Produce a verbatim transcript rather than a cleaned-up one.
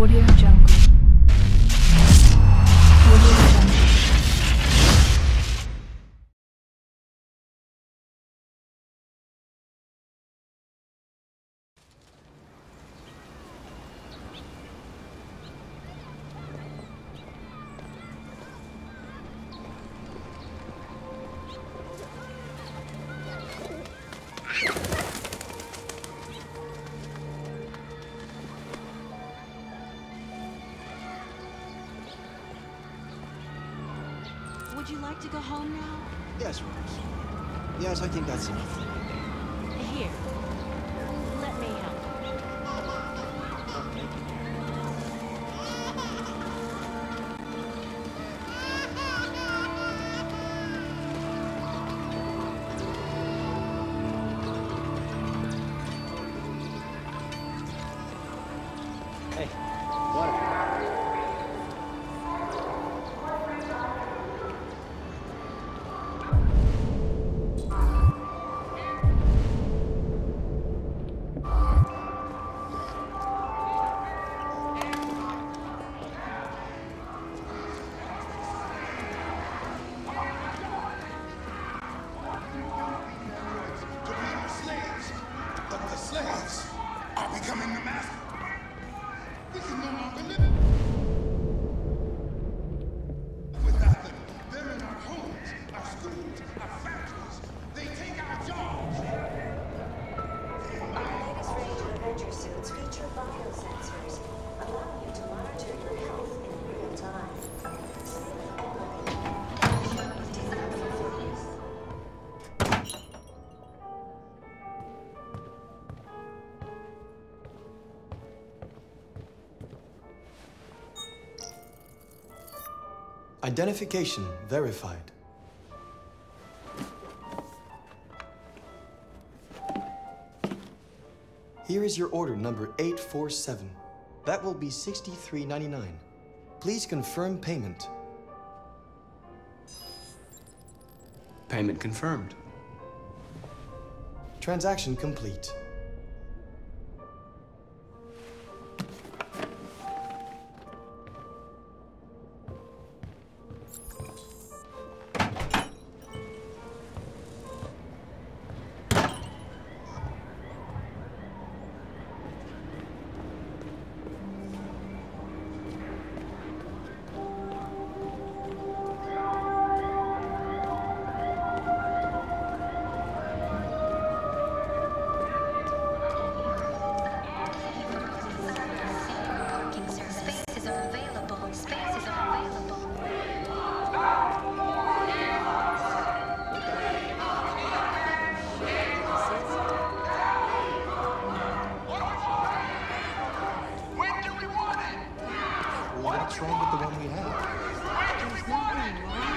Audio Jungle. Audio Jungle. Would you like to go home now? Yes, Rose. Yes, I think that's enough. Here. Let me help. Hey, water. Identification verified. Here is your order number eight four seven. That will be sixty-three ninety-nine. Please confirm payment. Payment confirmed. Transaction complete. What's wrong with the one we have? There's nothing wrong